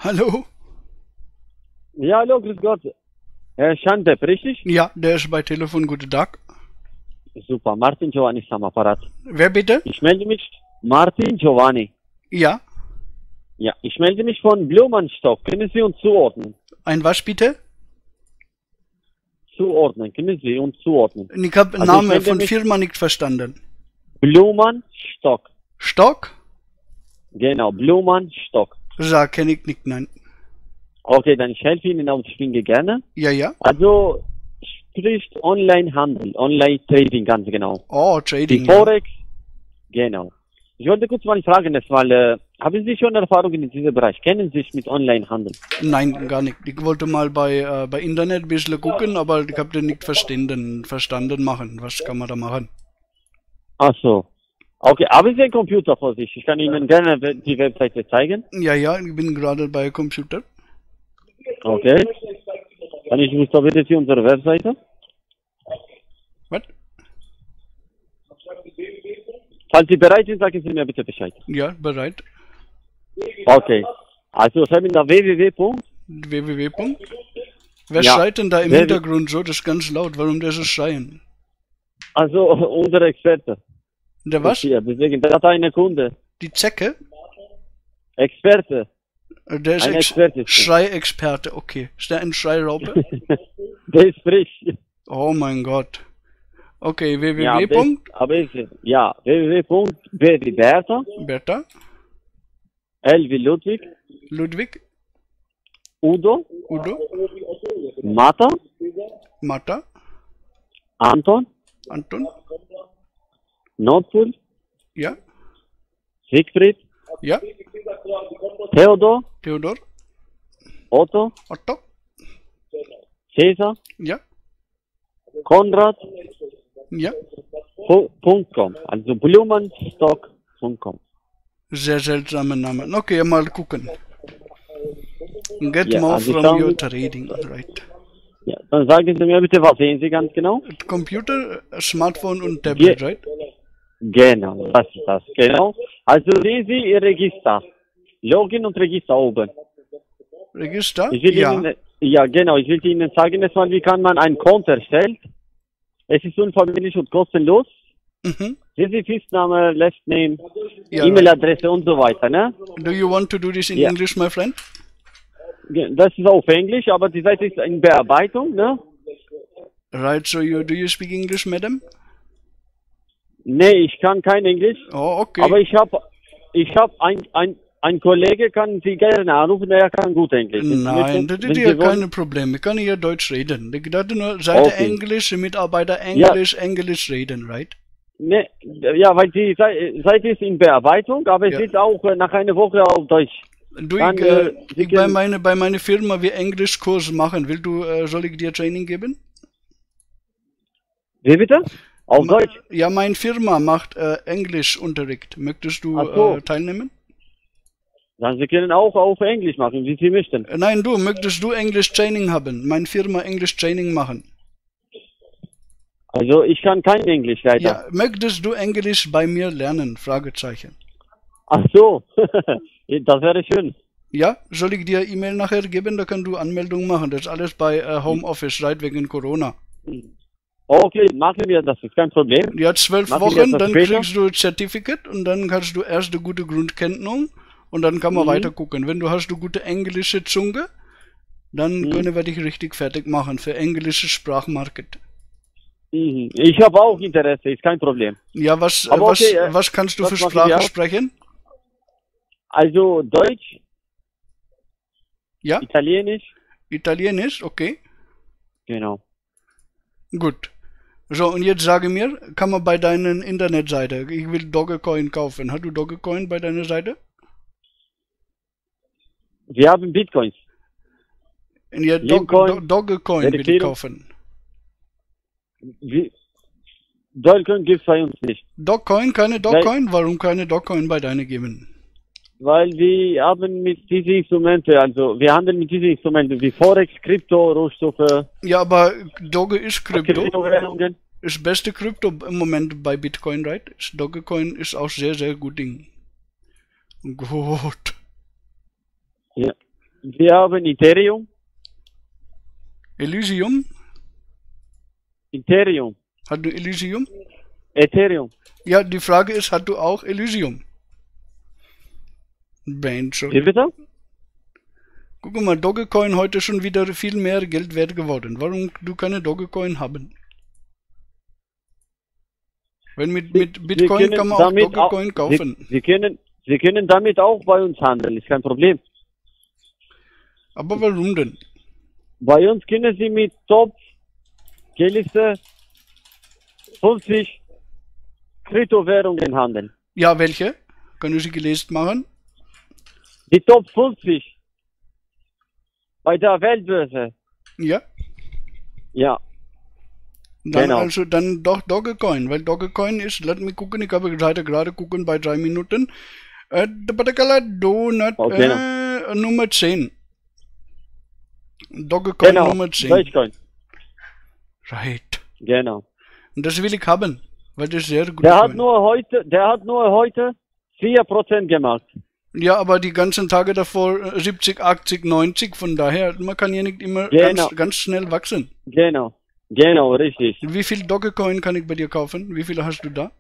Hallo? Ja, hallo, grüß Gott. Herr Schandep, richtig? Ja, der ist bei Telefon. Guten Tag. Super, Martin Giovanni ist am Apparat. Wer bitte? Ich melde mich, Martin Giovanni. Ja. Ja, ich melde mich von Blumannstock. Können Sie uns zuordnen? Ein was bitte? Zuordnen, können Sie uns zuordnen? Ich habe den Also ich Namen melde von mich- Firma nicht verstanden. Blumannstock. Stock? Genau, Blumannstock. Ja, kenne ich nicht, nein. Okay, dann ich helfe Ihnen auf die Sprünge gerne. Ja, ja. Also, spricht Online-Handel, Online-Trading ganz genau. Oh, Die Trading. Ja. Forex, genau. Ich wollte kurz mal fragen, haben Sie schon Erfahrung in diesem Bereich? Kennen Sie sich mit Online-Handel? Nein, gar nicht. Ich wollte mal bei Internet ein bisschen gucken, aber ich habe den nicht verstanden machen. Was kann man da machen? Ach so. Okay, haben Sie einen Computer vor sich? Ich kann Ihnen gerne die Webseite zeigen. Ja, ja, ich bin gerade bei Computer. Okay. Dann ich muss da bitte Sie unsere Webseite. Was? Falls Sie bereit sind, sagen Sie mir bitte Bescheid. Ja, bereit. Okay. Also schreiben da www. www. Wer Ja. schreit denn da im Www. Hintergrund so? Das ist ganz laut. Warum der so schreien? Also unser Experte. Der was? Hier, deswegen, der hat eine Kunde. Die Zecke? Experte. Der ist Ein Experte ist der. Schreiexperte, okay. Ist der ein Schreiraupe? Der ist frisch. Oh mein Gott. Okay, www. Ja, www. B wie Bertha, Bertha, L wie Ludwig, Ludwig, Udo, Udo, Martha, Martha, Anton, Anton, Nordpol, ja, Siegfried, ja, Theodor, Theodor, Otto, Otto, Cäsar, ja, Konrad, ja. .com. Also Blumenstock.com. Sehr seltsamer Name. Okay, mal gucken. Get Ja, more also from schauen your wir- trading, right. Ja, dann sagen Sie mir bitte, was sehen Sie ganz genau? Computer, Smartphone und Tablet, right? Genau, das ist das, genau. Also sehen Sie Ihr Register. Login und Register oben. Register? Ich will Ja. Ihnen, ja genau, ich will Ihnen zeigen, erstmal, wie kann man ein Konto erstellen. Es ist unverbindlich und kostenlos. Mhm. Hier ist First Name, Last Name, Ja, E-Mail-Adresse und so weiter, ne? Do you want to do this in Ja. English, my friend? Das ist auf Englisch, aber die Seite ist in Bearbeitung, ne? Right, so do you speak English, madam? Nee, ich kann kein Englisch, Oh, okay. aber ich hab ein Kollege, kann Sie gerne anrufen, der kann gut Englisch. Nein, das Wenn ist Sie ja wollen- keine Probleme. Ich kann hier Deutsch reden. Ich dachte nur, Seite Okay. Englisch, Mitarbeiter Englisch reden, right? Nee, ja, weil die Seite ist in Bearbeitung, aber es Ja. ist auch nach einer Woche auf Deutsch. Du, Dann, Sie ich können- bei meiner Firma wir Englischkurs machen. Soll ich dir Training geben? Wie bitte? Auf Deutsch? Ja, meine Firma macht Englischunterricht. Möchtest du Ach so. teilnehmen? Dann Sie können auch auf Englisch machen, wie Sie möchten. Nein, möchtest du Englisch Training haben? Meine Firma Englisch Training machen. Also ich kann kein Englisch leider. Ja, möchtest du Englisch bei mir lernen? Fragezeichen. Ach so, das wäre schön. Ja, soll ich dir E-Mail nachher geben? Da kannst du Anmeldung machen. Das ist alles bei Homeoffice, right, wegen Corona. Okay, machen wir das, ist kein Problem. Ja, 12 Machen wir Wochen, das dann später? kriegst du ein Zertifikat und dann kannst du erst eine gute Grundkenntnis und dann kann man weiter gucken. Wenn du hast eine gute englische Zunge, dann können wir dich richtig fertig machen für englische Sprachmarket. Mhm. Ich habe auch Interesse, ist kein Problem. Ja, was okay, was kannst du was für machen Sprache wir auch? sprechen? Also Deutsch, Ja, Italienisch, Italienisch, okay, genau. gut. So, und jetzt sage mir, kann man bei deiner Internetseite, ich will Dogecoin kaufen. Hast du Dogecoin bei deiner Seite? Wir haben Bitcoins. Ja, Lincoin, Dogecoin will ich Verifizierung. kaufen. Dogecoin gibt es bei uns nicht, Dogecoin, keine Dogecoin? Warum keine Dogecoin bei deiner geben? weil wir haben mit diesen Instrumenten, also wir handeln mit diesen Instrumenten wie Forex, Krypto, Rohstoffe, Ja, aber Doge ist Krypto. Kryptowährungen. Ist beste Krypto im Moment bei Bitcoin, right? Dogecoin ist auch sehr, sehr gut Ding. Gut. Ja. Wir haben Ethereum. Elysium? Ethereum. Hast du Elysium? Ethereum. Ja, die Frage ist, hast du auch Elysium? Bencho. Wie bitte? Guck mal, Dogecoin heute schon wieder viel mehr Geld wert geworden. Warum du keine Dogecoin haben? Wenn mit Bitcoin kann man auch Dogecoin kaufen. Sie können damit auch bei uns handeln, ist kein Problem. Aber warum denn? Bei uns können Sie mit Top Geliste 50 Kryptowährungen handeln. Ja, welche? Können Sie gelesen machen? Die Top 50 bei der Weltbörse. Ja. Ja. Dann Genau. also dann doch Dogecoin, weil Dogecoin ist, lass mich gucken, ich habe gerade gucken bei 3 Minuten. Donut Okay. Nummer 10. Dogecoin Genau. Nummer 10. Dogecoin. Right. Genau. Und das will ich haben, weil das sehr gut Der ist. hat nur heute 4% gemacht. Ja, aber die ganzen Tage davor 70, 80, 90, von daher, man kann ja nicht immer Genau. ganz schnell wachsen. Genau, richtig. Wie viel Dogecoin kann ich bei dir kaufen? Wie viele hast du da?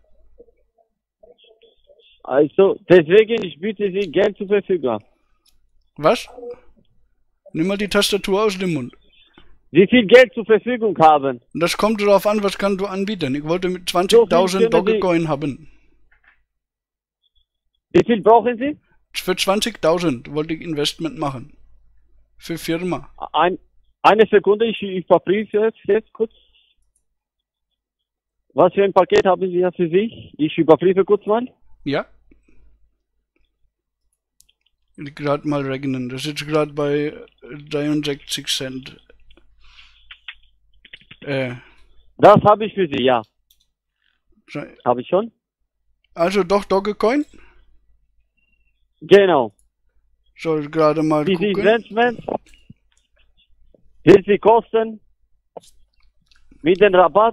Also, deswegen, ich biete Sie Geld zur Verfügung. Was? Nimm mal die Tastatur aus dem Mund. Wie viel Geld zur Verfügung haben? Das kommt darauf an, was kannst du anbieten. Ich wollte mit So 20.000 viel können Dogecoin haben. Wie viel brauchen Sie? Für 20.000 wollte ich Investment machen. Für Firma. Eine Sekunde, ich überprüfe jetzt kurz. Was für ein Paket haben Sie ja für sich? Ich überprüfe kurz mal. Ja? Ich gerade mal rechnen. Das ist jetzt gerade bei 63 Cent. Das habe ich für Sie, ja. Habe ich schon? Also doch Dogecoin? Genau. Soll gerade mal Diese gucken. Investment wird Sie kosten mit dem Rabatt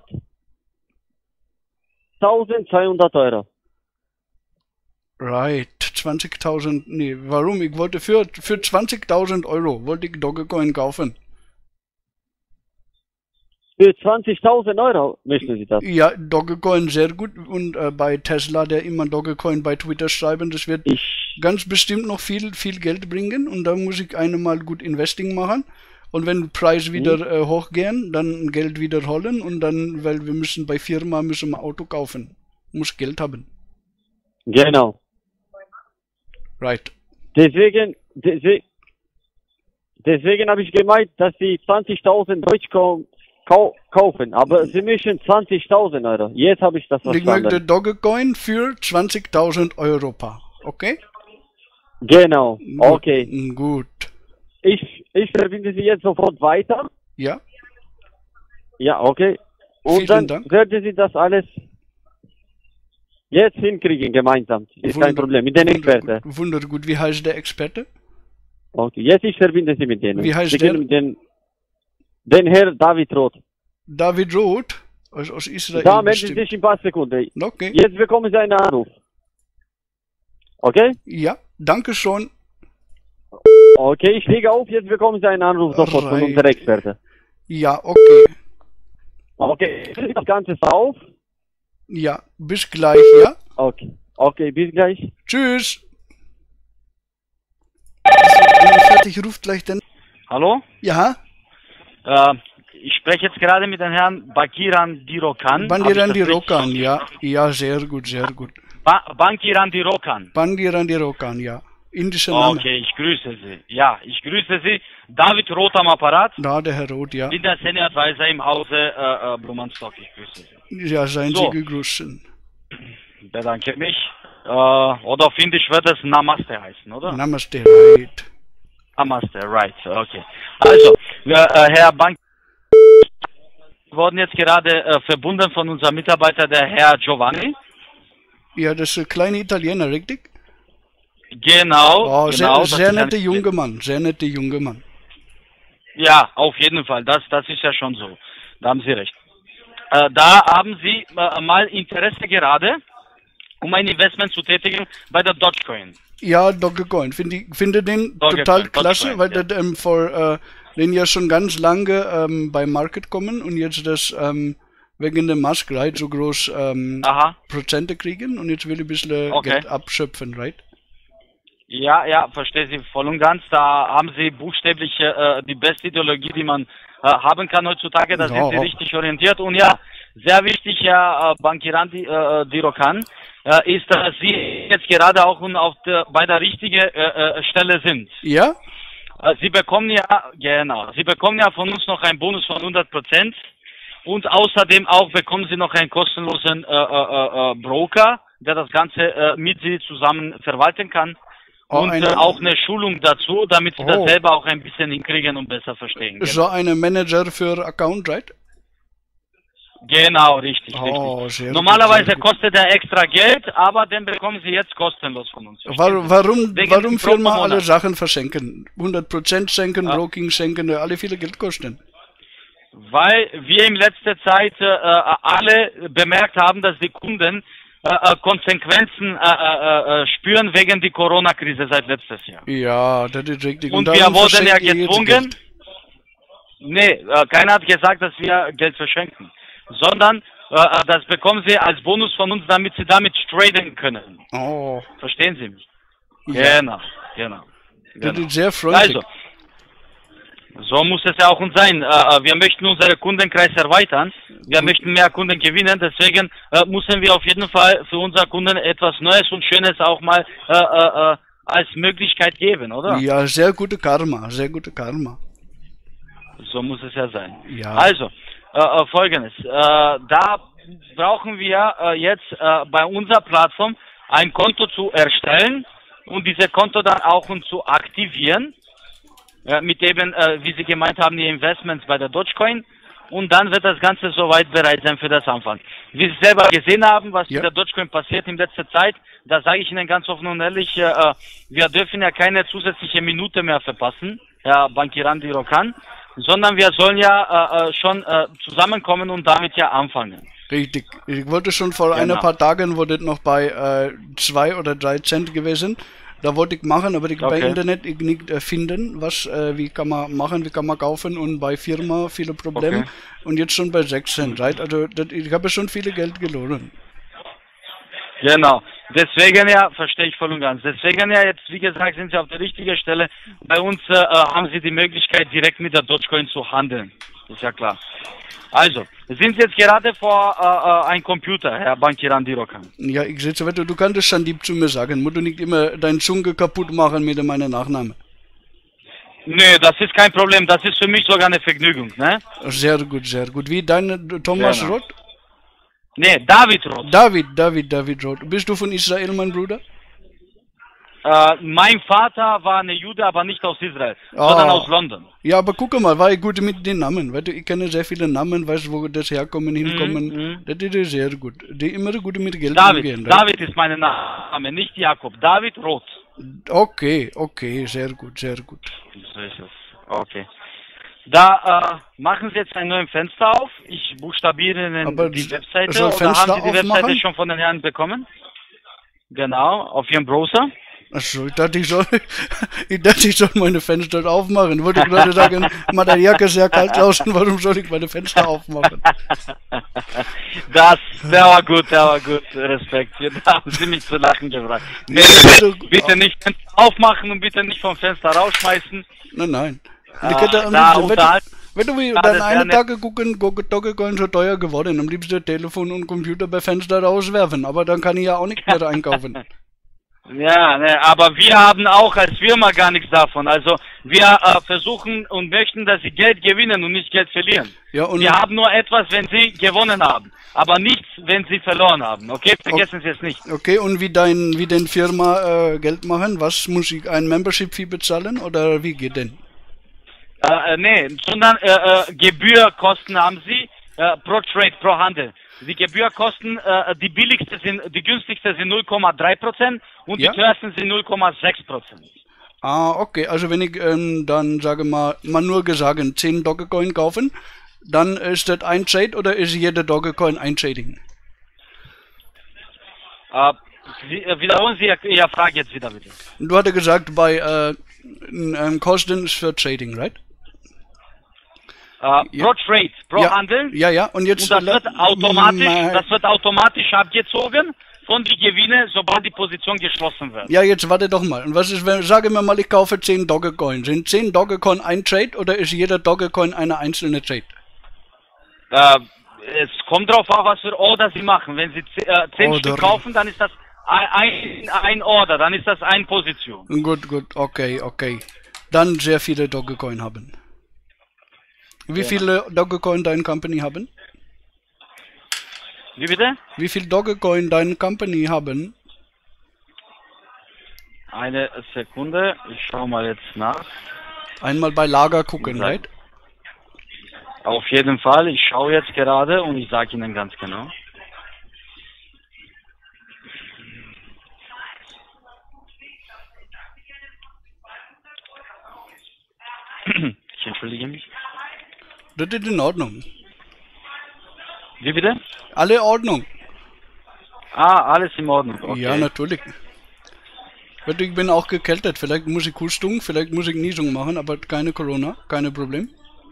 1200 Euro. Right. 20.000. Nee, warum? Ich wollte für 20.000 Euro wollte ich Dogecoin kaufen. Für 20.000 Euro möchten Sie das? Ja, Dogecoin sehr gut. Und bei Tesla, der immer Dogecoin bei Twitter schreiben, das wird ganz bestimmt noch viel Geld bringen. Und da muss ich einmal gut Investing machen. Und wenn Preis wieder hochgehen, dann Geld wieder holen. Und dann, weil wir müssen bei Firma müssen wir Auto kaufen. Muss Geld haben. Genau. Right. Deswegen habe ich gemeint, dass Sie 20.000 Deutsch kaufen, aber Sie möchten 20.000 Euro. Jetzt habe ich das Ich möchte verstanden. Dogecoin für 20.000 Euro paar. Okay? Genau, okay. Gut. Ich verbinde Sie jetzt sofort weiter. Ja? Ja, okay. Und Vielen dann Dank. werden Sie das alles jetzt hinkriegen, gemeinsam. Ist kein Problem, mit den Experten. Wundergut. Wie heißt der Experte? Okay, jetzt ich verbinde Sie mit denen. Wie heißt Sie der? können den Herr David Roth. David Roth aus Israel. Da melden Sie bestimmt. sich in ein paar Sekunden. Okay. Jetzt bekommen Sie einen Anruf. Okay? Ja, danke schon. Okay, ich lege auf, jetzt bekommen Sie einen Anruf sofort von Right. unserer Experte. Ja, okay. Okay, ich lege das Ganze auf. Ja, bis gleich, ja? Okay, bis gleich. Tschüss. Fertig, ruft gleich den. Hallo? Ja, Ich spreche jetzt gerade mit dem Herrn Bankiran Dirokan. Bandiran Dirokan, ja. Ja, sehr gut, sehr gut. Bankiran Dirokan. Bandiran Dirokan, ja. Indischer Name. Okay, ich grüße Sie. Ja, ich grüße Sie. David Roth am Apparat. Da, der Herr Roth, ja. Bin der Senior Advisor im Hause Blumenstock. Ich grüße Sie. Ja, seien So. Sie gegrüßt. Bedanke mich. Oder auf Indisch wird es Namaste heißen, oder? Namaste, right. Namaste, right. Okay. Also, Herr Bank, wir wurden jetzt gerade verbunden von unserem Mitarbeiter, der Herr Giovanni. Ja, das ist ein kleiner Italiener, richtig? Genau. Oh, genau, sehr das ist netter ein- junger Mann, sehr netter junger Mann. Ja, auf jeden Fall. Das ist ja schon so. Da haben Sie recht. Da haben Sie mal Interesse gerade um ein Investment zu tätigen bei der Dogecoin. Ja, Dogecoin. Finde den Dogecoin, total klasse, Dogecoin, weil ja. der den ja schon ganz lange bei Market kommen und jetzt das wegen der Musk, right, so groß Aha. Prozente kriegen und jetzt will ich ein bisschen Okay. Geld abschöpfen, right? Ja, verstehe Sie voll und ganz. Da haben Sie buchstäblich die beste Ideologie, die man haben kann heutzutage. Da Ja. sind Sie richtig orientiert. Und ja, sehr wichtig, Herr Bankiran Dirokan, ist, dass Sie jetzt gerade auch bei der richtigen Stelle sind. Ja? Sie bekommen ja von uns noch einen Bonus von 100%. Und außerdem auch bekommen Sie noch einen kostenlosen Broker, der das Ganze mit Sie zusammen verwalten kann. Oh, Und auch eine Schulung dazu, damit Sie das selber auch ein bisschen hinkriegen und besser verstehen. So eine Manager für Account, right? Genau, richtig, Oh, richtig. sehr Normalerweise gut, sehr gut. kostet er extra Geld, aber den bekommen Sie jetzt kostenlos von uns. Warum Wegen Firma pro alle Monat. Sachen verschenken? 100% schenken, Broking schenken, alle viele Geld kosten. Weil wir in letzter Zeit alle bemerkt haben, dass die Kunden Konsequenzen spüren wegen der Corona-Krise seit letztes Jahr. Ja, das ist richtig. Und wir darum wurden ja verschenkt ihr jetzt gezwungen, Geld. nee, keiner hat gesagt, dass wir Geld verschenken, sondern das bekommen Sie als Bonus von uns, damit Sie damit traden können. Oh, Verstehen Sie mich? ja. Genau. Das ist sehr freundlich. Also, so muss es ja auch sein. Wir möchten unseren Kundenkreis erweitern. Wir möchten mehr Kunden gewinnen. Deswegen müssen wir auf jeden Fall für unsere Kunden etwas Neues und Schönes auch mal als Möglichkeit geben, oder? Ja, sehr gute Karma, sehr gute Karma. So muss es ja sein. Ja. Also, Folgendes. Da brauchen wir jetzt bei unserer Plattform ein Konto zu erstellen und dieses Konto dann auch zu aktivieren. Mit eben, wie Sie gemeint haben, die Investments bei der Dogecoin. Und dann wird das Ganze soweit bereit sein für das Anfang. Wie Sie selber gesehen haben, was mit der Dogecoin passiert in letzter Zeit, da sage ich Ihnen ganz offen und ehrlich, wir dürfen ja keine zusätzliche Minute mehr verpassen, Herr Bankiran Dirokan, sondern wir sollen ja schon zusammenkommen und damit ja anfangen. Richtig. Ich wollte schon vor ein paar Tagen, wurde noch bei 2 oder 3 Cent gewesen. Da wollte ich machen, aber ich bei Internet nicht finden, wie kann man machen, wie kann man kaufen und bei Firma viele Probleme und jetzt schon bei 6 Cent, right? Also ich habe schon viele Geld verloren. Genau. Deswegen ja, verstehe ich voll und ganz. Deswegen ja, jetzt wie gesagt, sind Sie auf der richtigen Stelle. Bei uns haben Sie die Möglichkeit, direkt mit der Dogecoin zu handeln. Ist ja klar. Also, sind Sie jetzt gerade vor einem Computer, Herr Bankiran Dirokan? Ja, ich sitze, du kannst es schon lieb zu mir sagen. Musst du nicht immer deine Zunge kaputt machen mit meinem Nachnamen. Nö, das ist kein Problem. Das ist für mich sogar eine Vergnügung, ne? Sehr gut, sehr gut. Wie dein Thomas Roth? Nee, David Roth. David Roth. Bist du von Israel, mein Bruder? Mein Vater war eine Jude, aber nicht aus Israel, sondern aus London. Ja, aber guck mal, war ich gut mit den Namen. Weißt du, ich kenne sehr viele Namen, weißt du, wo das herkommen, hinkommen. Das ist sehr gut. Die immer gut mit Geld umgehen. David ist mein Name, nicht Jakob. David Roth. Okay, sehr gut, sehr gut. So ist es. Okay. Da machen Sie jetzt ein neues Fenster auf. Ich buchstabiere Ihnen die Webseite. Oder haben Sie die Webseite schon von den Herren bekommen? Genau, auf Ihrem Browser. Achso, ich dachte, ich soll meine Fenster aufmachen. Ich wollte gerade sagen, meine Jacke ist sehr kalt draußen, warum soll ich meine Fenster aufmachen? Der war gut, Respekt. Da haben Sie mich zu lachen gebracht. Bitte nicht Fenster aufmachen und bitte nicht vom Fenster rausschmeißen. Nein. Wenn du dann eine Tage gucken, Dogecoin so teuer geworden, am liebsten Telefon und Computer bei Fenster rauswerfen, aber dann kann ich ja auch nicht mehr einkaufen. Ja, ne, aber wir haben auch als Firma gar nichts davon. Also wir versuchen und möchten, dass Sie Geld gewinnen und nicht Geld verlieren. Ja, und wir haben nur etwas, wenn Sie gewonnen haben, aber nichts, wenn Sie verloren haben. Okay, vergessen Sie es nicht. Okay, und wie deine Firma Geld machen? Was muss ich, ein Membership-Fee bezahlen oder wie geht denn? Nee, sondern Gebührkosten haben Sie pro Trade, pro Handel. Die Gebührkosten, die günstigste sind 0,3% und die teuersten sind 0,6%. Okay, also wenn ich dann sage mal nur gesagt 10 Dogecoin kaufen, dann ist das ein Trade oder ist jeder Dogecoin ein Trading? Wiederholen Sie Ihre Frage jetzt wieder, bitte. Du hatte gesagt, bei Kosten ist für Trading, right? Pro Trade, pro ja. Handeln. Ja, ja. Und jetzt Und das wird automatisch abgezogen von die Gewinne, sobald die Position geschlossen wird. Ja, jetzt warte doch mal. Und was ist, wenn, sagen wir mal, ich kaufe 10 Dogecoin. Sind 10 Dogecoin ein Trade oder ist jeder Dogecoin eine einzelne Trade? Es kommt drauf an, was für Order Sie machen. Wenn Sie 10 Order. Stück kaufen, dann ist das ein Order, dann ist das eine Position. Gut, okay. Dann sehr viele Dogecoin haben. Wie viele Dogecoin deine Company haben? Wie bitte? Wie viel Dogecoin deine Company haben? Eine Sekunde, ich schaue mal jetzt nach. Einmal bei Lager gucken, right? Auf jeden Fall, ich schaue jetzt gerade und ich sage Ihnen ganz genau. Ich entschuldige mich. Das ist in Ordnung. Wie bitte? Alle in Ordnung. Ah, alles in Ordnung. Okay. Ja, natürlich. Ich bin auch gekältet. Vielleicht muss ich Hustung, vielleicht muss ich Niesung machen, aber keine Corona, keine Problem.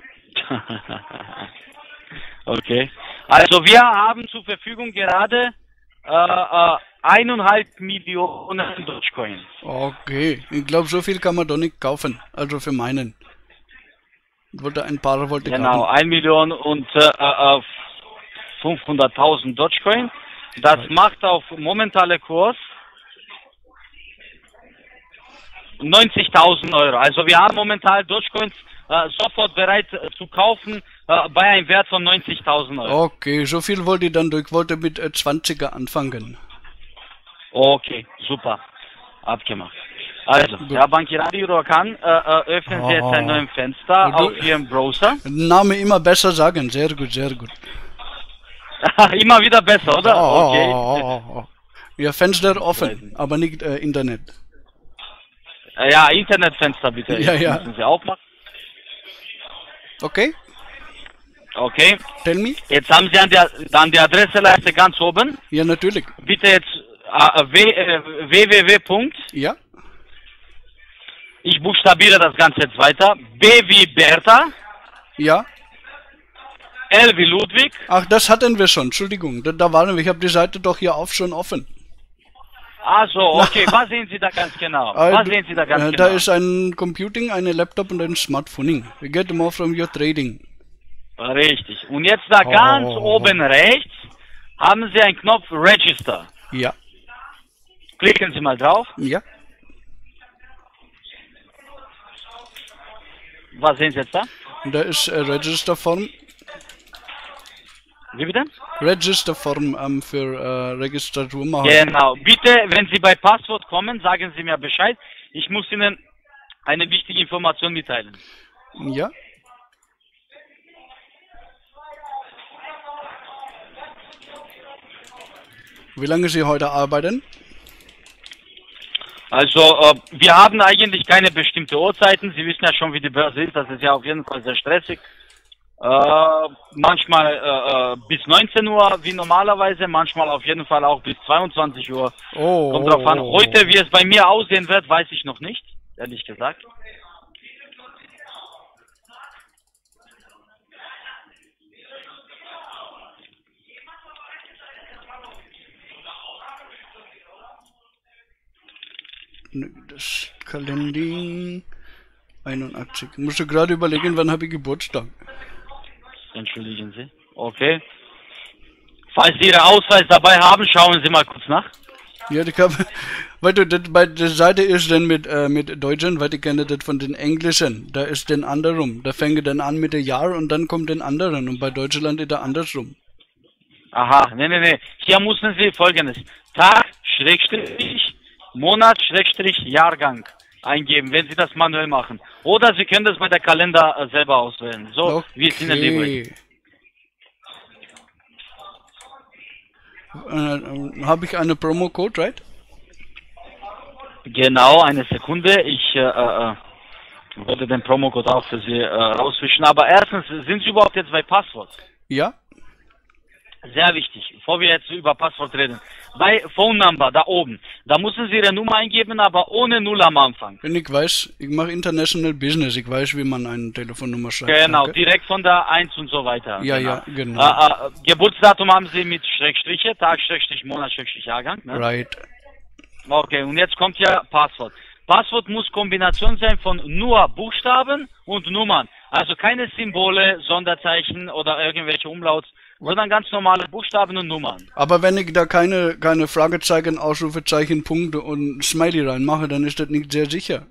Okay. Also wir haben zur Verfügung gerade 1,5 Millionen Dogecoin. Okay, ich glaube, so viel kann man doch nicht kaufen. Also für meinen. Wollte Genau, 1 Million und 500.000 Dogecoin. Das macht auf momentanen Kurs 90.000 Euro. Also wir haben momentan Dogecoins sofort bereit zu kaufen bei einem Wert von 90.000 Euro. Okay, so viel wollte ich dann durch. Ich wollte mit 20er anfangen. Okay, super. Abgemacht. Also, Herr Bankiradi Rokan, öffnen Sie jetzt ein neues Fenster auf Ihrem Browser. Name immer besser sagen. Sehr gut, sehr gut. Immer wieder besser, oder? Okay. Ja, Fenster offen, aber nicht Internet. Ja, Internetfenster bitte. Ja. Müssen Sie aufmachen. Okay. Okay. Tell me. Jetzt haben Sie an der Adresseleiste ganz oben. Ja, natürlich. Bitte jetzt www. Ja. Ich buchstabiere das Ganze jetzt weiter. B wie Bertha. Ja. L wie Ludwig. Ach, das hatten wir schon. Entschuldigung, da waren wir. Ich habe die Seite doch hier schon offen. Ach so, okay. Was sehen Sie da ganz genau? Da ist ein Computing, eine Laptop und ein Smartphone. We get more from your trading. Richtig. Und jetzt da ganz oben rechts haben Sie einen Knopf Register. Ja. Klicken Sie mal drauf. Ja. Was sehen Sie jetzt da? Da ist Registerform. Wie bitte? Registerform für Registratur machen. Genau. Bitte, wenn Sie bei Passwort kommen, sagen Sie mir Bescheid. Ich muss Ihnen eine wichtige Information mitteilen. Ja. Wie lange Sie heute arbeiten? Also, wir haben eigentlich keine bestimmte Uhrzeiten. Sie wissen ja schon, wie die Börse ist. Das ist ja auf jeden Fall sehr stressig. Manchmal bis 19 Uhr, wie normalerweise. Manchmal auf jeden Fall auch bis 22 Uhr. Kommt drauf an. Heute, wie es bei mir aussehen wird, weiß ich noch nicht, ehrlich gesagt. Das Kalender 81. Ich musste gerade überlegen, wann habe ich Geburtstag. Entschuldigen Sie. Okay. Falls Sie Ihren Ausweis dabei haben, schauen Sie mal kurz nach. Ja, ich habe, weil du, das, bei der Seite ist dann mit Deutschen, weil ich kenne das von den Englischen. Da ist den andersrum. Da fängt dann an mit dem Jahr und dann kommt den anderen. Und bei Deutschland ist er andersrum. Aha, nee. Hier müssen Sie Folgendes. Tag, Schrägstrich, Monat, Schrägstrich, Jahrgang eingeben, wenn Sie das manuell machen. Oder Sie können das bei der Kalender selber auswählen. So, okay. Wie es Ihnen lieber ist. Habe ich eine Promo-Code, right? Genau, eine Sekunde. Ich würde den Promo-Code auch für Sie rausfischen. Aber erstens, sind Sie überhaupt jetzt bei Passwort? Ja. Sehr wichtig, bevor wir jetzt über Passwort reden. Bei Phone Number, da oben, da müssen Sie Ihre Nummer eingeben, aber ohne Null am Anfang. Wenn ich weiß, ich mache International Business, ich weiß, wie man eine Telefonnummer schreibt. Genau, danke. direkt von der 1 und so weiter. Ja, genau. ja, genau. Geburtsdatum haben Sie mit Schrägstriche, Tag, Schrägstrich, Monat, Schrägstrich, Jahrgang. Ne? Right. Okay, und jetzt kommt ja Passwort. Passwort muss Kombination sein von nur Buchstaben und Nummern. Also keine Symbole, Sonderzeichen oder irgendwelche Umlauts, sondern ganz normale Buchstaben und Nummern. Aber wenn ich da keine Fragezeichen, Ausrufezeichen, Punkte und Smiley reinmache, dann ist das nicht sehr sicher.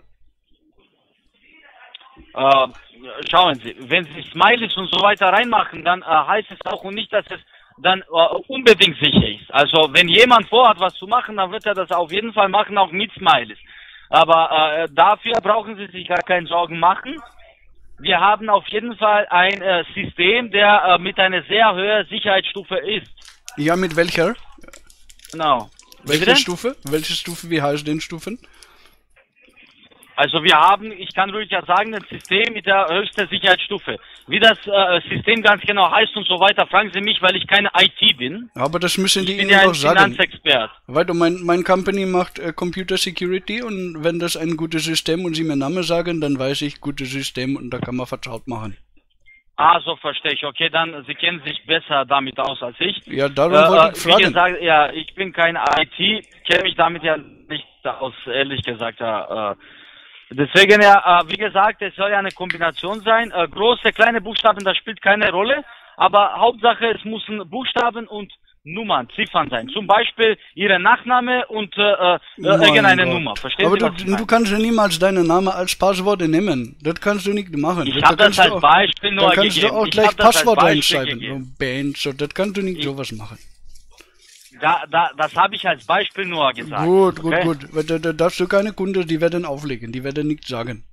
Schauen Sie, wenn Sie Smileys und so weiter reinmachen, dann heißt es auch nicht, dass es dann unbedingt sicher ist. Also wenn jemand vorhat, was zu machen, dann wird er das auf jeden Fall machen, auch mit Smileys. Aber dafür brauchen Sie sich gar keine Sorgen machen. Wir haben auf jeden Fall ein System, der mit einer sehr hohen Sicherheitsstufe ist. Ja, mit welcher? Genau. Welche Bitte? Stufe? Welche Stufe? Wie heißt den Stufen? Also wir haben, ich kann ruhig ja sagen, ein System mit der höchsten Sicherheitsstufe. Wie das System ganz genau heißt und so weiter, fragen Sie mich, weil ich keine IT bin. Aber das müssen die Ich bin Ihnen ja doch ein sagen. Finanzexpert. Weil du, mein Company macht Computer Security und wenn das ein gutes System und Sie mir Name sagen, dann weiß ich, gutes System und da kann man vertraut machen. Ah, so verstehe ich. Okay, dann Sie kennen sich besser damit aus als ich. Ja, darum wollte ich Wie fragen. gesagt, ja, ich bin kein IT, kenne mich damit ja nicht aus, ehrlich gesagt. Deswegen ja, wie gesagt, es soll ja eine Kombination sein. Große, kleine Buchstaben, das spielt keine Rolle. Aber Hauptsache, es müssen Buchstaben und Nummern, Ziffern sein. Zum Beispiel Ihre Nachname und irgendeine Gott. Nummer. Verstehen Aber Sie, was ich du meine? kannst ja niemals deinen Namen als Passwort nehmen. Das kannst du nicht machen. Ich habe das als Beispiel nur Dann kannst gegeben. du auch Ich gleich hab das als Passwort Beispiel reinschreiben. gegeben. So Band, so, das kannst du nicht sowas machen. Das habe ich als Beispiel nur gesagt. Gut, okay? gut. Da darfst du keine Kunden, die werden auflegen, die werden nichts sagen.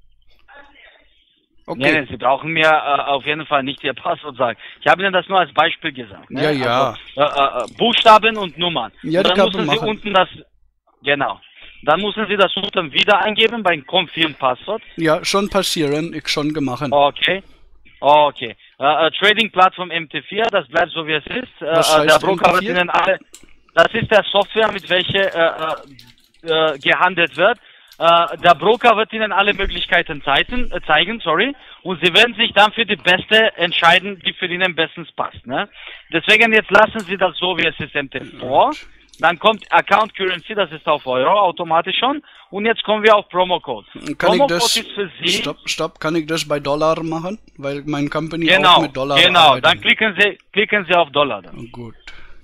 Okay. Nee, Sie brauchen mir auf jeden Fall nicht Ihr Passwort sagen. Ich habe Ihnen das nur als Beispiel gesagt. Ne? Ja, ja. Also, Buchstaben und Nummern. Ja, und das dann kann man müssen Sie machen. unten das, genau. Dann müssen Sie das unten wieder eingeben beim Confirm Passwort. Ja, schon passieren, ich schon gemacht. Okay. Okay. Trading Plattform MT4, das bleibt so wie es ist. Was heißt Der Broker wird MT4? Ihnen alle, das ist der Software, mit welcher gehandelt wird. Der Broker wird Ihnen alle Möglichkeiten zeigen, und Sie werden sich dann für die beste entscheiden, die für Ihnen bestens passt. Ne? Deswegen jetzt lassen Sie das so, wie es ist, MT4. Dann kommt Account Currency, das ist auf Euro, automatisch schon. Und jetzt kommen wir auf Promo-Code. Kann ich Promo-Code das, ist für Sie... Stopp, kann ich das bei Dollar machen? Weil mein Company Genau, auch mit Dollar genau. arbeitet. Dann klicken Sie auf Dollar. Dann. Gut.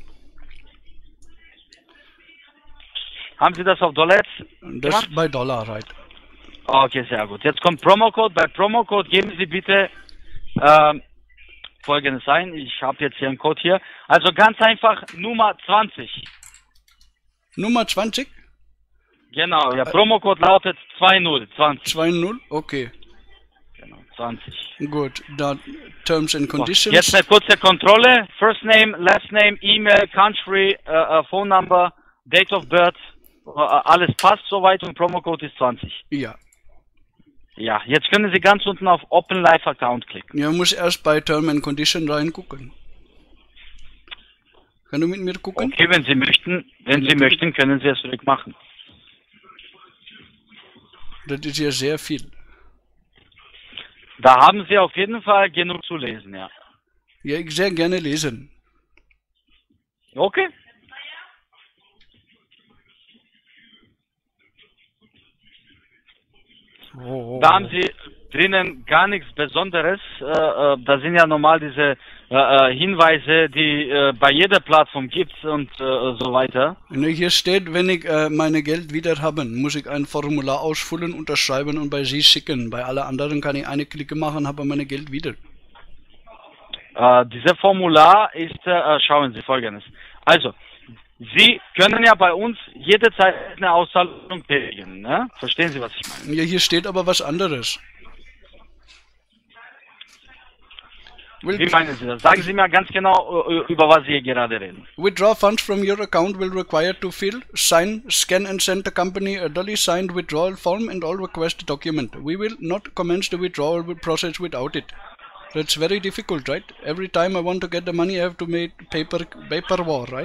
Haben Sie das auf Dollar jetzt Das gemacht? bei Dollar, right. Okay, sehr gut. Jetzt kommt Promo-Code. Bei Promo-Code geben Sie bitte Folgendes ein. Ich habe jetzt hier einen Code hier. Also ganz einfach Nummer 20. Nummer 20? Genau, der Promo-Code lautet 20. 2-0? Okay. Genau, 20. Gut, dann Terms and Conditions. Jetzt eine kurze Kontrolle. First Name, Last Name, E-Mail, Country, Phone Number, Date of Birth. Alles passt soweit und Promo-Code ist 20. Ja. Ja, jetzt können Sie ganz unten auf Open Live Account klicken. Ja, muss erst bei Term and Condition reingucken. Kann du mit mir gucken? Okay, wenn Sie möchten, können Sie es zurückmachen. Das ist ja sehr viel. Da haben Sie auf jeden Fall genug zu lesen, ja. Ja, ich sehr gerne lesen. Okay. Oh. Da haben Sie drinnen gar nichts Besonderes. Da sind ja normal diese Hinweise, die bei jeder Plattform gibt und so weiter. Ne, hier steht, wenn ich meine Geld wieder haben, muss ich ein Formular ausfüllen, unterschreiben und bei Sie schicken. Bei alle anderen kann ich eine Klicke machen, habe meine Geld wieder. Dieses Formular ist, schauen Sie Folgendes. Also, Sie können ja bei uns jederzeit eine Auszahlung tätigen, ne? Verstehen Sie, was ich meine? Ja, hier steht aber was anderes. Wie meinen Sie das? Sagen Sie mir ganz genau, über was Sie hier gerade reden. Withdraw funds from your account will require to fill, sign, scan and send the company a duly signed withdrawal form and all requested document. We will not commence the withdrawal process without it. That's very difficult, right? Every time I want to get the money, I have to make paper war, right?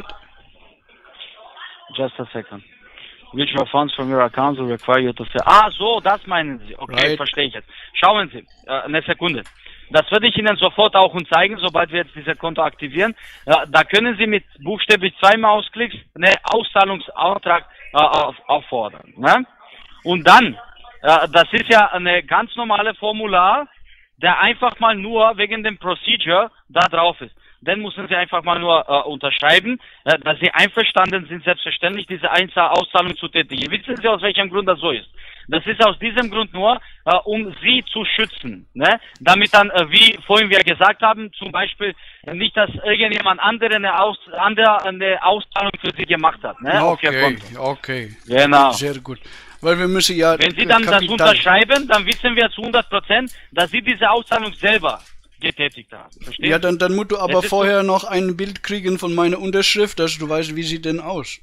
Just a second. Withdraw funds from your account will require you to say. Ah, so, das meinen Sie. Okay, Right. verstehe ich jetzt. Schauen Sie, eine Sekunde. Das würde ich Ihnen sofort auch zeigen, sobald wir jetzt dieses Konto aktivieren. Da können Sie mit buchstäblich 2 Mausklicks einen Auszahlungsauftrag auffordern. Ne? Und dann, das ist ja eine ganz normale Formular, der einfach mal nur wegen dem Procedure da drauf ist. Dann müssen Sie einfach mal nur unterschreiben, dass Sie einverstanden sind, selbstverständlich diese Auszahlung zu tätigen. Wissen Sie, aus welchem Grund das so ist? Das ist aus diesem Grund nur, um Sie zu schützen. Ne? Damit dann, wie vorhin wir gesagt haben, zum Beispiel nicht, dass irgendjemand andere eine Auszahlung für Sie gemacht hat. Ne? Auf Ihr Okay, Konto. okay. Genau. Sehr gut. Weil wir müssen ja... Wenn Sie dann das unterschreiben, dann wissen wir zu 100%, dass Sie diese Auszahlung selber getätigt haben. Verstehen? Ja, dann musst du aber Es ist vorher noch ein Bild kriegen von meiner Unterschrift, dass du weißt, wie sieht denn aus.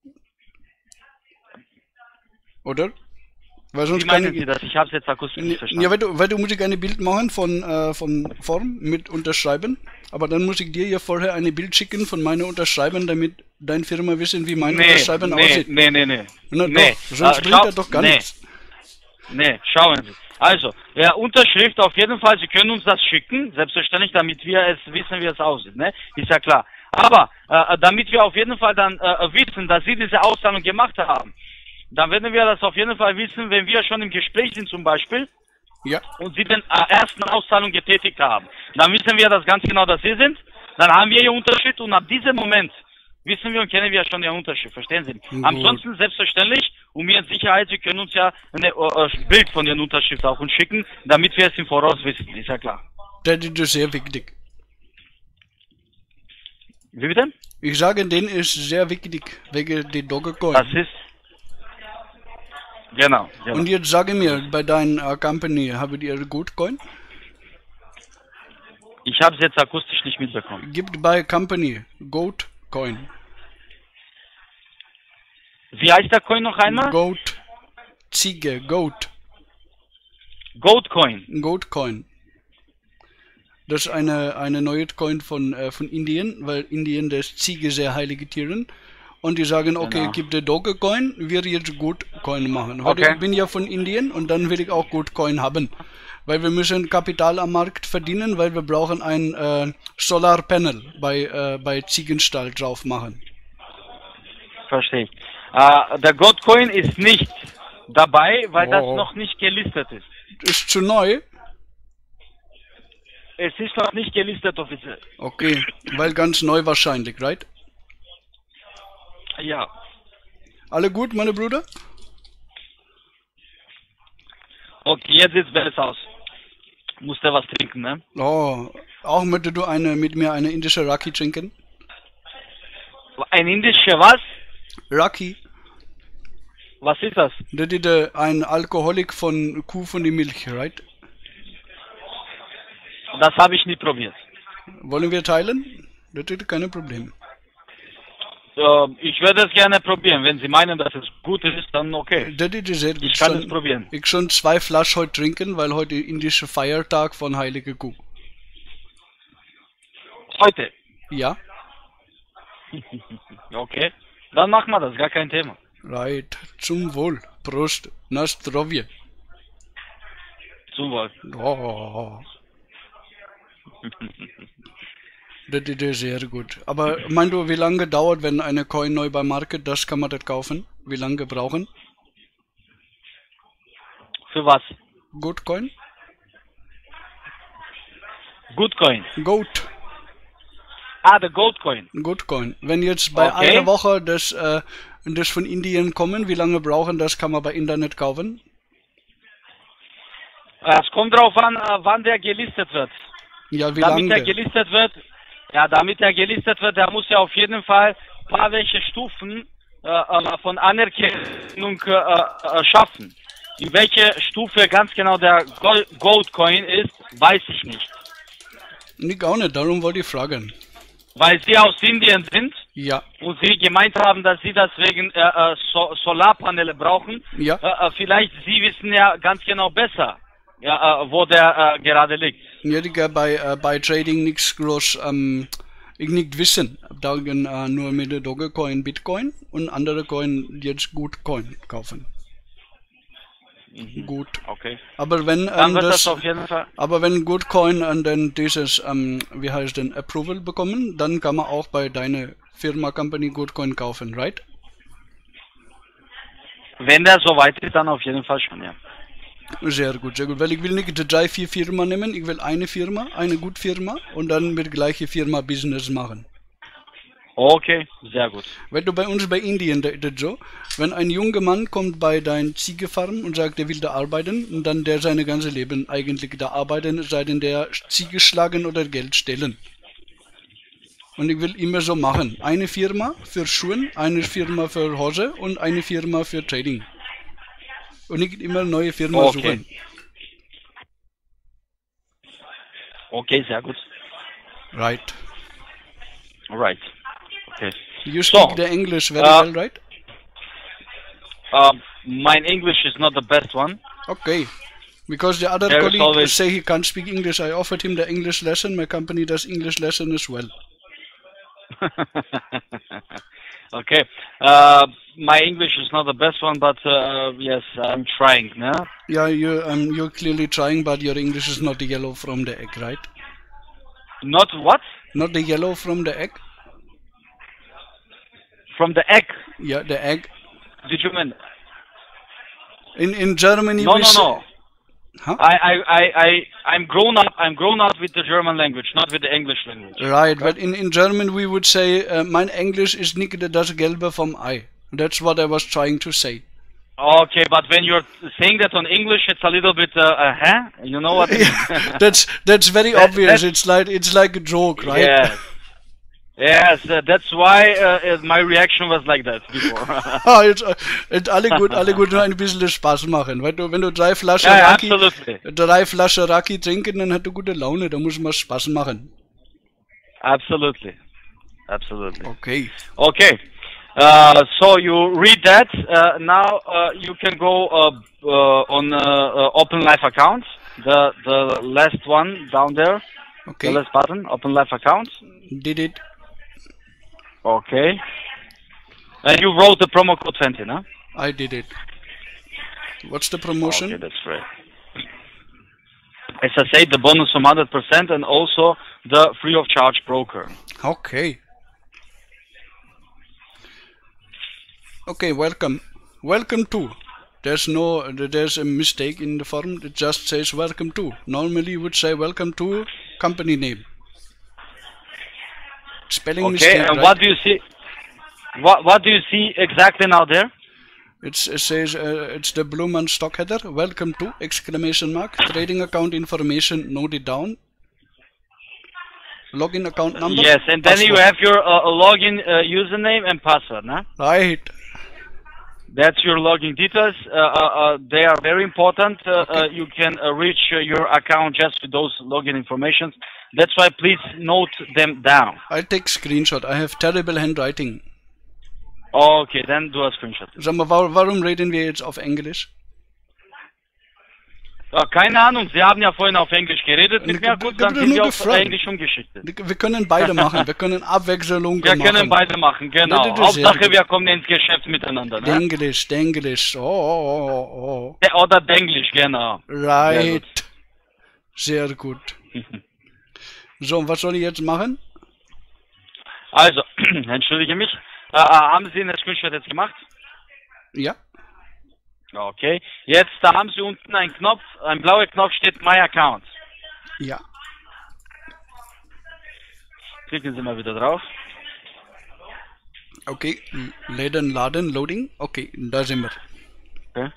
Oder? Weil sonst Wie kann meinen Sie das? Ich habe es jetzt akustisch nicht verstanden. Ja, weil du musst ein Bild machen von Form mit Unterschreiben, aber dann muss ich dir ja vorher ein Bild schicken von meiner Unterschreiben, damit deine Firma wissen, wie meine Unterschreiben aussieht. Nee. Na, doch, sonst bringt das doch gar nichts. Nee, schauen Sie. Also, ja, Unterschrift auf jeden Fall, Sie können uns das schicken, selbstverständlich, damit wir es wissen, wie es aussieht, ne? Ist ja klar. Aber, damit wir auf jeden Fall dann wissen, dass Sie diese Auszahlung gemacht haben, dann werden wir das auf jeden Fall wissen, wenn wir schon im Gespräch sind zum Beispiel Ja. und Sie den ersten Auszahlung getätigt haben. Dann wissen wir das ganz genau, dass Sie sind, dann haben wir Ihr Unterschrift und ab diesem Moment wissen wir und kennen wir schon Ihren Unterschrift, verstehen Sie? Gut. Ansonsten selbstverständlich, um Ihre Sicherheit, Sie können uns ja ein Bild von Ihren Unterschrift auch uns schicken, damit wir es im Voraus wissen, ist ja klar. Das ist sehr wichtig. Wie bitte? Ich sage, den ist sehr wichtig, wegen der Dogecoin. Das ist... Genau. Und jetzt sage mir, bei deiner Company, habt ihr Goatcoin? Ich habe es jetzt akustisch nicht mitbekommen. Gibt bei Company Goatcoin. Wie heißt der Coin noch einmal? Goat. Ziege, Goat. Goatcoin. Goatcoin. Das ist eine neue Coin von Indien, weil Indien das Ziege sehr heilige Tieren. Und die sagen, okay, Genau. gibt der Dogecoin, wir jetzt Goatcoin machen. Weil Okay. ich bin ja von Indien und dann will ich auch Goatcoin haben. Weil wir müssen Kapital am Markt verdienen, weil wir brauchen ein Solarpanel bei Ziegenstall drauf machen. Verstehe ich. Der Goatcoin ist nicht dabei, weil das Oh. noch nicht gelistet ist. Ist zu neu? Es ist noch nicht gelistet offiziell. Okay, weil ganz neu wahrscheinlich, right? Ja. Alle gut, meine Brüder? Okay, jetzt sieht's besser aus. Musste was trinken, ne? Oh, auch möchtest du mit mir eine indische Raki trinken? Ein indischer was? Raki, Was ist das? das ist ein Alkoholik von Kuh von die Milch, right? Das habe ich nie probiert. Wollen wir teilen? Das ist kein Problem. Ich werde es gerne probieren. Wenn Sie meinen, dass es gut ist, dann okay. Das ist sehr gut. Ich kann es probieren. Ich schon 2 Flaschen heute trinken, weil heute indischer Feiertag von Heilige Kuh. Heute? Ja, Okay. Dann machen wir das, gar kein Thema. right. Zum Wohl. Prost. Na zdrowie. Zum Wohl. Oh. Das ist sehr gut. Aber meinst du, wie lange dauert, wenn eine Coin neu beim Market, das kann man das kaufen? Wie lange brauchen? Für was? Goatcoin? Goatcoin. Goat. Der Goatcoin. Goatcoin. Wenn jetzt bei Okay. einer Woche das von Indien kommen, wie lange brauchen das, kann man bei Internet kaufen? Es kommt darauf an, wann der gelistet wird. Ja, wie Damit er lange? gelistet wird, der muss ja auf jeden Fall ein paar welche Stufen von Anerkennung schaffen. In welche Stufe ganz genau der Goatcoin ist, weiß ich nicht. Ich auch nicht, darum wollte ich fragen. Weil Sie aus Indien sind Ja, und Sie gemeint haben, dass Sie deswegen Solarpaneele brauchen. ja. Vielleicht Sie wissen ja ganz genau besser, Ja, wo der gerade liegt. Ja, die bei Trading nichts groß, ich nicht wissen. Da nur mit der Dogecoin Bitcoin und andere Coin jetzt gut Coin kaufen. Gut. Okay. Aber wenn Dann wird das auf jeden Fall. aber wenn Goodcoin dann dieses wie heißt denn Approval bekommen, dann kann man auch bei deiner Firma Company Goodcoin kaufen, right? Wenn der so weit ist, dann auf jeden Fall schon, ja. Sehr gut, sehr gut. Weil ich will nicht 3, 4 Firmen nehmen, ich will eine Firma, eine gute Firma und dann mit gleiche Firma Business machen. Okay, sehr gut. Weil du bei uns bei Indien, da ist es so, wenn ein junger Mann kommt bei deiner Ziegefarm und sagt, er will da arbeiten, und dann der seine ganze Leben eigentlich da arbeiten, es sei denn der Ziege schlagen oder Geld stellen. Und ich will immer so machen. Eine Firma für Schuhe, eine Firma für Hose und eine Firma für Trading. Und ich immer neue Firma suchen. Okay, sehr gut. Right. Alright. Okay. You speak the English very well, right? My English is not the best one. Okay. Because the other There is colleague always- say he can't speak English. I offered him the English lesson. My company does English lesson as well. Okay. My English is not the best one, but yes, I'm trying. No? Yeah, you're clearly trying, but your English is not the yellow from the egg, right? Not what? Not the yellow from the egg? From the egg? Yeah, the egg. Did you mean? In Germany No, we no, say... no. Huh? I'm grown up. I'm grown up with the German language, not with the English language. Right, but in German we would say, mein Englisch ist nicht das Gelbe vom Ei. That's what I was trying to say. Okay, but when you're saying that on English, it's a little bit, huh? You know what? I mean? That's very obvious. It's like a joke, right? Yes. Yes, that's why my reaction was like that before. Ah, jetzt alle gut nur ein bisschen Spaß machen. Wenn du 3 Flaschen Yeah, Raki, absolutely. 3 Flaschen Raki trinken, dann hast du gute Laune. Da muss man Spaß machen. Absolutely. Absolutely. Okay. Okay. So you read that. Now you can go on Open Life account. The last one down there. Okay. The last button. Open Life account. Did it? Okay. And you wrote the promo code 20, no? I did it. What's the promotion? Okay, that's great. As I say, the bonus from 100% and also the free of charge broker. Okay. Okay, welcome. Welcome to. There's a mistake in the form. It just says welcome to. Normally you would say welcome to company name. Spelling Okay, mistake, and right? what do you see? What do you see exactly now there? It says it's the Blumen stock header. Welcome to exclamation mark. Trading account information noted down. Login account number. Yes, and then you password. have your login username and password, no? Right. That's your login details. They are very important. You can reach your account just with those login informations. That's why please note them down. I take screenshot. I have terrible handwriting. Okay, then do a screenshot. Sag mal, warum reden wir jetzt auf Englisch? Ja, keine Ahnung, Sie haben ja vorhin auf Englisch geredet mit mir. Gut, dann sind wir auf Englisch umgeschichtet. Wir können beide machen. Wir können Abwechslung Wir machen. können beide machen, genau. Das ist sehr Hauptsache, gut. wir kommen ins Geschäft miteinander. Ne? Denglisch. Oh. Oder Denglisch, genau. Right. Sehr gut. So, und was soll ich jetzt machen? Also, entschuldige mich. Haben Sie einen Screenshot jetzt gemacht? Ja. Okay. Jetzt, da haben Sie unten einen Knopf, ein blauer Knopf steht My Account. Ja. Klicken Sie mal wieder drauf. Okay. Laden, Loading. Okay, da sind wir. Okay.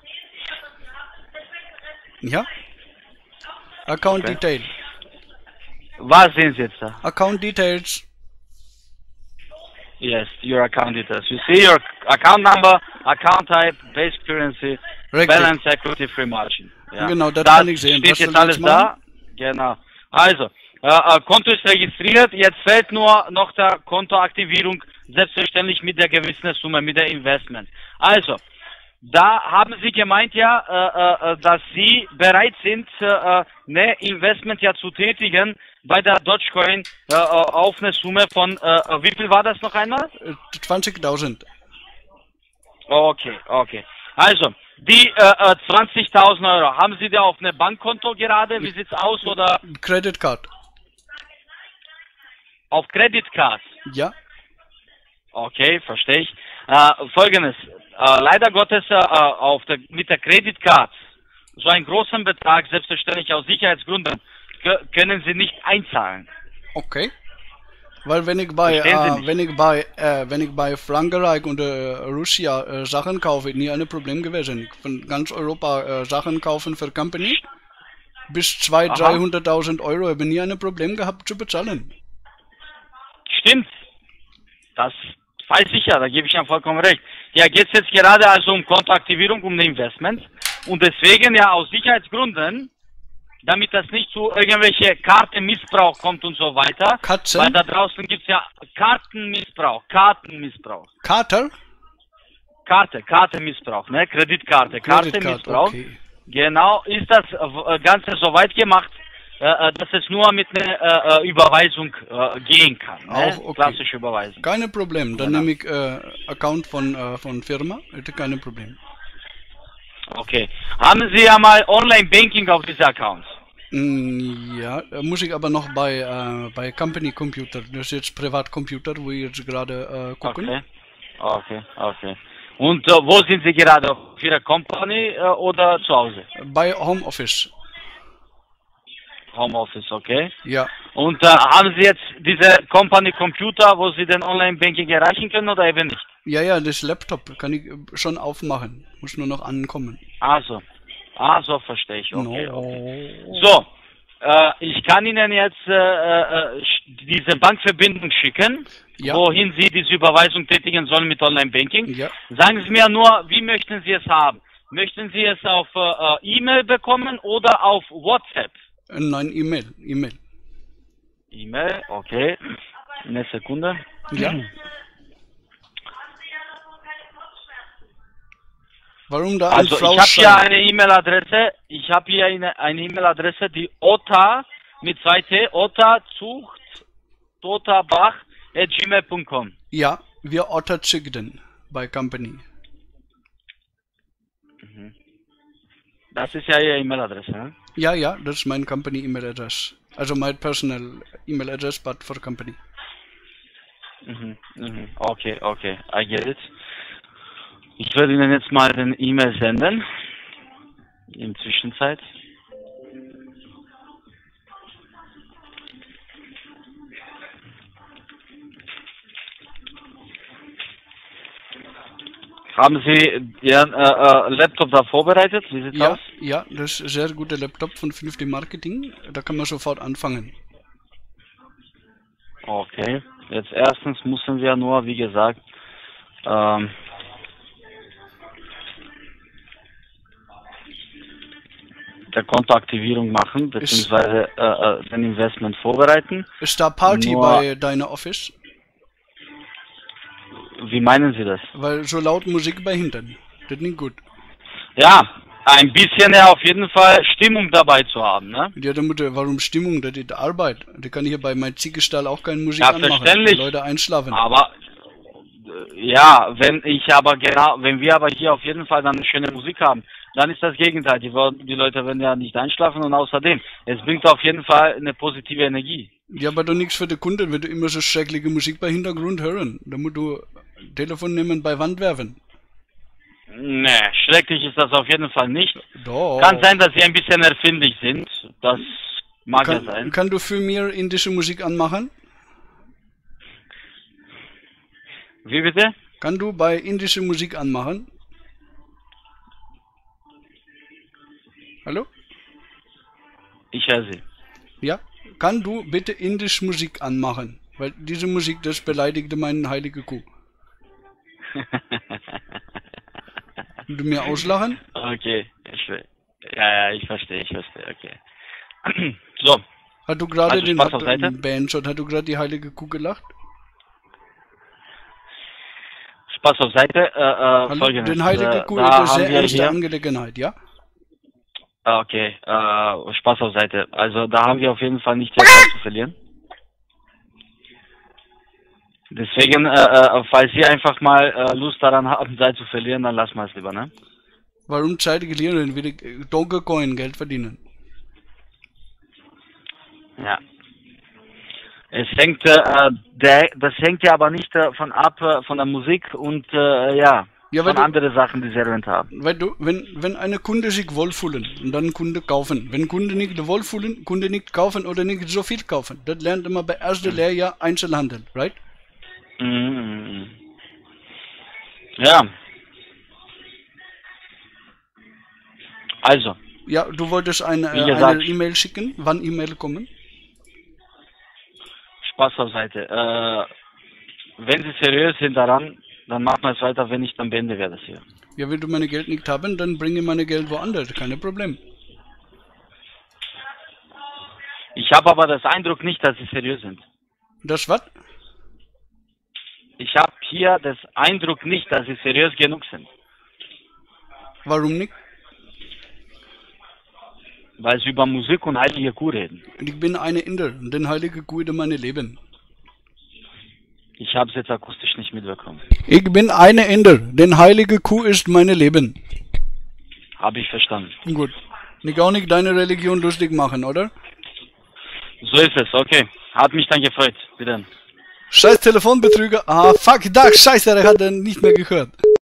Ja. Account Okay. Detail. Was sehen Sie jetzt da? Account Details. Yes, your account details. You see your account number, account type, base currency, Richtig. balance, equity, free margin. Ja. Genau, das kann ich sehen. Steht Was soll jetzt ich alles jetzt da. machen? Genau. Also, Konto ist registriert. Jetzt fehlt nur noch der Kontoaktivierung, selbstverständlich mit der gewissen Summe, mit der Investment. Also, Da haben Sie gemeint ja, dass Sie bereit sind, ne Investment ja zu tätigen bei der Dogecoin auf eine Summe von, wie viel war das noch einmal? 20.000. Okay, okay. Also, die 20.000 Euro, haben Sie da auf eine Bankkonto gerade? Wie sieht's aus? Oder Credit Card. auf Creditcard? Ja. Okay, verstehe ich. Folgendes, leider Gottes mit der Creditcard so einen großen Betrag, selbstverständlich aus Sicherheitsgründen, können Sie nicht einzahlen. Okay. Weil wenn ich bei Frankreich und Russland Sachen kaufe, nie ein Problem gewesen. Von ganz Europa Sachen kaufen für Company bis 200.000-300.000 Euro, habe nie ein Problem gehabt zu bezahlen. Stimmt. Das weiß ich ja, da gebe ich ja vollkommen recht. Ja, geht es jetzt gerade also um Kontoaktivierung, um ein Investment. Und deswegen ja aus Sicherheitsgründen, damit das nicht zu irgendwelche Kartenmissbrauch kommt und so weiter. Katzen? Weil da draußen gibt es ja Kartenmissbrauch. Kater? Kartenmissbrauch, ne? Kreditkarte, Kartenmissbrauch. Okay. Genau, ist das Ganze so weit gemacht, dass es nur mit einer Überweisung gehen kann. Ne? Auch okay. Klassische Überweisung. Keine Problem. Dann Genau. nehme ich Account von Firma. Hätte keine Problem. Okay. Haben Sie ja mal Online-Banking auf diese Accounts? Ja, muss ich aber noch bei Company Computer. Das ist jetzt Privatcomputer, wo ich jetzt gerade gucken. Okay. Und wo sind Sie gerade? Auf Ihrer Company oder zu Hause? Bei Homeoffice. Homeoffice, okay. Ja. Und haben Sie jetzt diese Company Computer, wo Sie den Online-Banking erreichen können oder eben nicht? Ja, das Laptop kann ich schon aufmachen. Muss nur noch ankommen. Also, verstehe ich. Okay, No. okay. So, ich kann Ihnen jetzt diese Bankverbindung schicken, Ja. wohin Sie diese Überweisung tätigen sollen mit Online-Banking. Ja. Sagen Sie mir nur, wie möchten Sie es haben? Möchten Sie es auf E-Mail bekommen oder auf WhatsApp? Nein, E-Mail. E-Mail, okay. Eine Sekunde. Ja. Warum da Also ich habe hier eine E-Mail-Adresse. Ich habe hier eine E-Mail-Adresse, die Ota mit 2 T, Otazucht, totabach@gmail.com. Ja, wir Otter Chigden bei Company. Das ist ja Ihre E-Mail-Adresse, ne? Ja, das ist mein Company E-Mail Address. Also mein personal E-Mail Address, but for company. Okay, I get it. Ich werde Ihnen jetzt mal den E-Mail senden. In Zwischenzeit. Haben Sie Ihren Laptop da vorbereitet? Wie sieht's aus? Ja, das ist ein sehr guter Laptop von 5D Marketing. Da kann man sofort anfangen. Okay. Jetzt erstens müssen wir nur, wie gesagt, der Kontoaktivierung machen, beziehungsweise den Investment vorbereiten. Ist da Party Nur, bei deiner Office? wie meinen Sie das? Weil so laut Musik bei hinten. Das ist nicht gut. Ja, ein bisschen ja auf jeden Fall Stimmung dabei zu haben, ne? Ja, warum Stimmung? Das ist Arbeit. Da kann ich hier bei meinem Ziegenstall auch keine Musik Ja, anmachen. verständlich. Die Leute einschlafen. Aber ja, wenn wir aber hier auf jeden Fall dann eine schöne Musik haben, dann ist das Gegenteil. Die Leute werden ja nicht einschlafen und außerdem, es bringt auf jeden Fall eine positive Energie. Ja, aber doch nichts für die Kunden, wenn du immer so schreckliche Musik bei Hintergrund hören. Da musst du Telefon nehmen, bei Wand werfen. Ne, schrecklich ist das auf jeden Fall nicht. Doch. Kann sein, dass sie ein bisschen erfindlich sind. Das mag ja sein. Kann du für mir indische Musik anmachen? Wie bitte? Kann du bei indische Musik anmachen? Hallo? Ich höre Sie. Ja? Kann du bitte indische Musik anmachen? Weil diese Musik, das beleidigte meine heilige Kuh. Willst du mir auslachen? Okay, ich verstehe, okay. So. Hat du gerade Also Spaß auf Seite? Bandshot, hat du gerade die heilige Kuh gelacht? Spaß auf Seite. Folgendes. Den Heilige Kuh da ist eine haben sehr wir ernste hier, Angelegenheit, ja? okay, Spaß auf Seite. Also da haben wir auf jeden Fall nicht sehr Zeit zu verlieren. Deswegen, falls Sie einfach mal Lust daran haben, Zeit zu verlieren, dann lassen wir es lieber, ne? Warum Zeit verlieren, wenn wir Dogecoin Geld verdienen? Ja. Es hängt, das hängt ja aber nicht davon ab, von der Musik und ja, von anderen Sachen, die Sie erwähnt haben. Weil du, wenn eine Kunde sich wohlfühlen und dann Kunde kaufen, wenn Kunde nicht wohlfühlen, Kunde nicht kaufen oder nicht so viel kaufen, das lernt immer bei ersten Lehrjahr Einzelhandel, right? Mhm. Ja. Also. Ja, du wolltest eine E-Mail schicken. Wann E-Mail kommen? Spaß auf Seite. Wenn Sie seriös sind daran, dann machen wir es weiter. Wenn nicht, dann beenden wir das hier. Ja, wenn du meine Geld nicht haben, dann bringe meine Geld woanders. Keine Problem. Ich habe aber das Eindruck nicht, dass Sie seriös sind. Das was? Ich habe hier das Eindruck nicht, dass Sie seriös genug sind. Warum nicht? Weil Sie über Musik und heilige Kuh reden. Ich bin eine Inder und den heilige Kuh ist mein Leben. Ich habe es jetzt akustisch nicht mitbekommen. Ich bin eine Inder, den heilige Kuh ist mein Leben. Habe ich verstanden. Gut. Ich auch nicht deine Religion lustig machen, oder? So ist es, okay. Hat mich dann gefreut. Bitte. Scheiß Telefonbetrüger. Ah, fuck, da, scheiße, er hat nicht mehr gehört.